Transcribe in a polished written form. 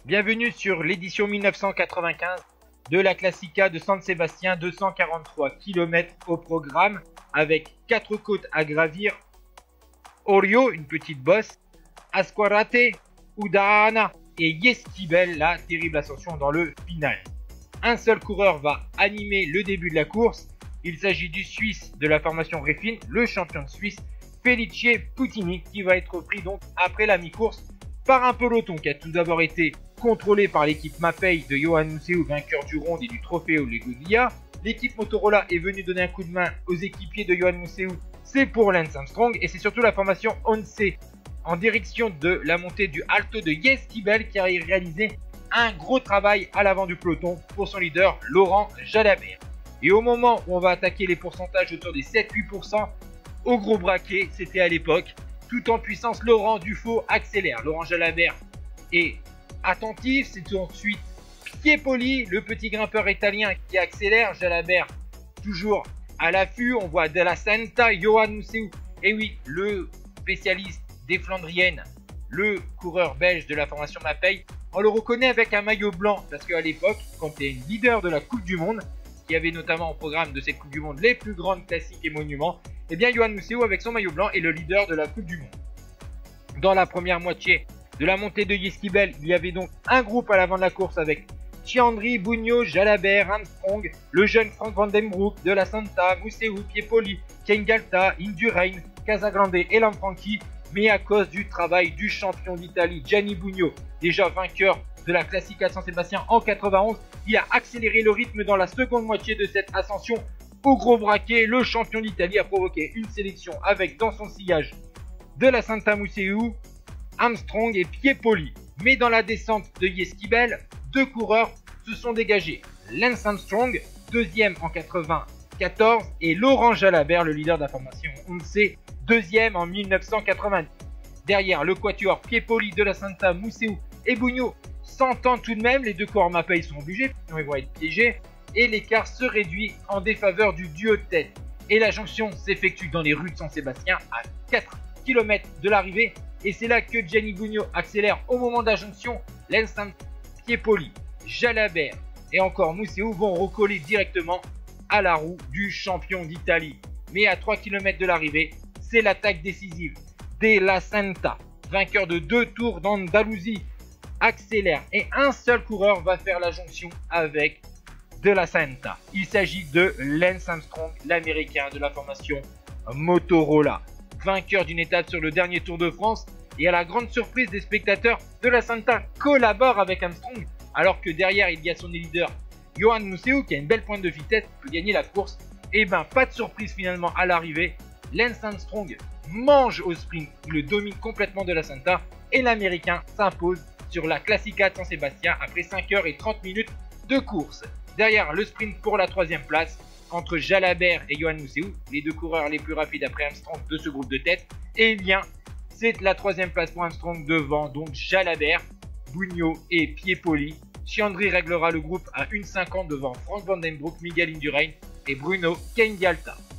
Bienvenue sur l'édition 1995 de la Classica de San Sébastien, 243 km au programme avec 4 côtes à gravir. Orio, une petite bosse, Asquarate, Udana et Yeskibel, la terrible ascension dans le final. Un seul coureur va animer le début de la course. Il s'agit du Suisse de la formation Refine, le champion suisse Felice Puttini, qui va être pris donc après la mi-course par un peloton qui a tout d'abord été contrôlé par l'équipe Mapei de Johan Museeuw, vainqueur du Ronde et du Trofeo Legodia. L'équipe Motorola est venue donner un coup de main aux équipiers de Johan Museeuw, c'est pour Lance Armstrong, et c'est surtout la formation Once en direction de la montée du Alto de Yeskibel qui a réalisé un gros travail à l'avant du peloton pour son leader Laurent Jalabert. Et au moment où on va attaquer les pourcentages autour des 7-8%, au gros braquet, c'était à l'époque, tout en puissance, Laurent Dufaux accélère. Laurent Jalabert est attentif, c'est ensuite Piepoli, le petit grimpeur italien qui accélère. Jalabert toujours à l'affût, on voit Della Santa, Johan Museeuw, et oui, le spécialiste des Flandriennes, le coureur belge de la formation Mapei. On le reconnaît avec un maillot blanc parce qu'à l'époque, quand tu es une leader de la Coupe du Monde, qui avait notamment au programme de cette Coupe du Monde les plus grandes classiques et monuments, et bien Johan Museeuw avec son maillot blanc est le leader de la Coupe du Monde. Dans la première moitié de la montée de Yeskibel, il y avait donc un groupe à l'avant de la course avec Chiandri, Bugno, Jalabert, Armstrong, le jeune Frank Van Den Broek, De La Santa, Museeuw, Piepoli, Kengalta, Indurain, Casagrande et Lanfranchi, mais à cause du travail du champion d'Italie Gianni Bugno, déjà vainqueur de la Classica San Sébastien en 91, il a accéléré le rythme dans la seconde moitié de cette ascension au gros braquet. Le champion d'Italie a provoqué une sélection avec dans son sillage De La Santa, Museeuw, Armstrong et Piepoli. Mais dans la descente de Yeskibel, deux coureurs se sont dégagés. Lance Armstrong, deuxième en 94, et Laurent Jalabert, le leader de la formation Once, deuxième en 1990. Derrière, le quatuor Piepoli, De La Santa, Museeuw et Bugno s'entendent tout de même. Les deux coureurs Mapei sont obligés, sinon ils vont être piégés. Et l'écart se réduit en défaveur du duo de tête. Et la jonction s'effectue dans les rues de San Sébastien à 4 km de l'arrivée. Et c'est là que Gianni Bugno accélère au moment de la jonction. Lance Piepoli, Jalabert et encore Museeuw vont recoller directement à la roue du champion d'Italie. Mais à 3 km de l'arrivée, c'est l'attaque décisive. De La Santa, vainqueur de 2 tours d'Andalousie, accélère et un seul coureur va faire la jonction avec De La Santa. Il s'agit de Lance Armstrong, l'américain de la formation Motorola, vainqueur d'une étape sur le dernier Tour de France, et à la grande surprise des spectateurs, De La Santa collabore avec Armstrong alors que derrière il y a son leader Johan Museeuw qui a une belle pointe de vitesse, peut gagner la course. Et ben pas de surprise finalement à l'arrivée, Lance Armstrong mange au sprint, il le domine complètement De La Santa et l'américain s'impose sur la Classica de San Sébastien après 5h30 de course. Derrière, le sprint pour la troisième place entre Jalabert et Johan Museeuw, les deux coureurs les plus rapides après Armstrong de ce groupe de tête. Et bien, c'est la troisième place pour Armstrong devant donc Jalabert, Bugno et Piepoli. Chiandri réglera le groupe à 1,50 devant Frank Van Den Broek, Miguel Indurain et Bruno Kengalta.